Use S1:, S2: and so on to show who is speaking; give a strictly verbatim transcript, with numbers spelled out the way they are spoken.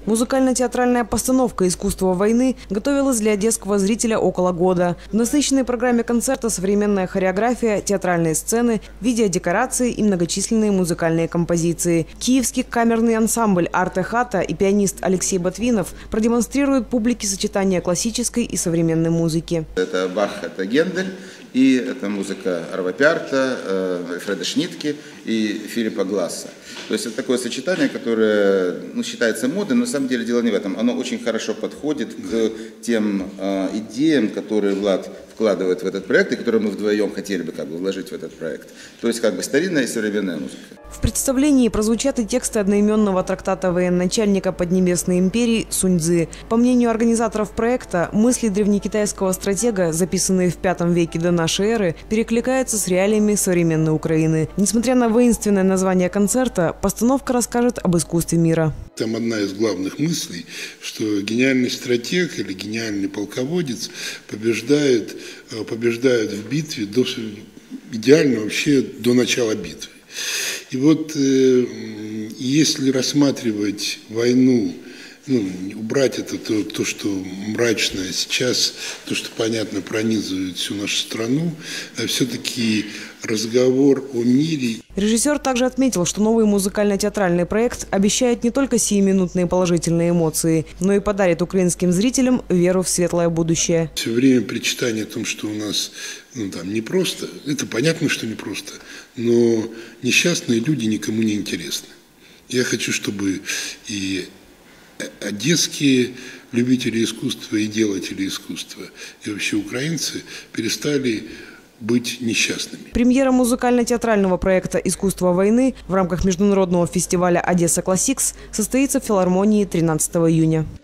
S1: Музыкально-театральная постановка «Искусство войны» готовилась для одесского зрителя около года. В насыщенной программе концерта современная хореография, театральные сцены, видеодекорации и многочисленные музыкальные композиции. Киевский камерный ансамбль «Арте Хата» и пианист Алексей Ботвинов продемонстрируют публике сочетание классической и современной музыки.
S2: Это Бах, это Гендель, и это музыка Арво Пярта, Альфреда Шнитке и Филиппа Гласса. То есть это такое сочетание, которое ну, считается модой, но на самом деле дело не в этом. Оно очень хорошо подходит к тем э, идеям, которые Влад вкладывает в этот проект и которые мы вдвоем хотели бы как бы вложить в этот проект. То есть как бы старинная и современная музыка.
S1: В представлении прозвучат и тексты одноименного трактата военачальника Поднебесной империи Сунь Цзы. По мнению организаторов проекта, мысли древнекитайского стратега, записанные в пятом веке до нашей эры, перекликаются с реалиями современной Украины. Несмотря на воинственное название концерта, постановка расскажет об искусстве мира.
S3: Там одна из главных мыслей, что гениальный стратег или гениальный полководец побеждает, побеждает в битве до, идеально вообще до начала битвы. И вот э, если рассматривать войну, ну, убрать это то, то, что мрачное сейчас, то, что, понятно, пронизывает всю нашу страну, а все-таки разговор о мире.
S1: Режиссер также отметил, что новый музыкально-театральный проект обещает не только сиюминутные положительные эмоции, но и подарит украинским зрителям веру в светлое будущее.
S3: Все время причитание о том, что у нас ну, там, непросто, это понятно, что непросто, но несчастные люди никому не интересны. Я хочу, чтобы и одесские любители искусства и делатели искусства, и вообще украинцы перестали быть несчастными.
S1: Премьера музыкально-театрального проекта «Искусство войны» в рамках международного фестиваля «Одесса Классикс» состоится в филармонии тринадцатого июня.